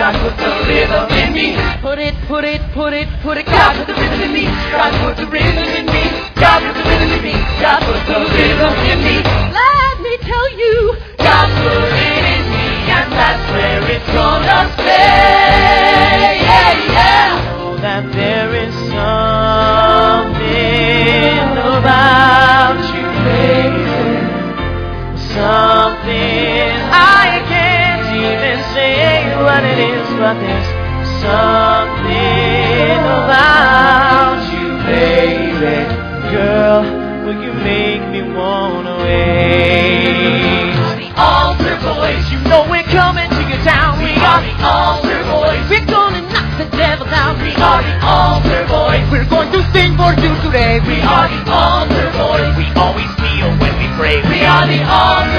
God put the rhythm in me. Put it. God put the rhythm in me. God put the rhythm in me. God put the rhythm in me. God put the rhythm in me. Let me tell you, God put it in me, and that's where it's gonna stay. Yeah. know that there is something about you, baby. Something I can't even say what it is, but there's something about you, baby. Girl, will you make me wanna wait? The altar boys, You know we're coming to your town. we are the altar boys. We're gonna knock the devil down. We are the altar boys. We're going to sing for you today. We are the altar boys. We always kneel when we pray. We are the altar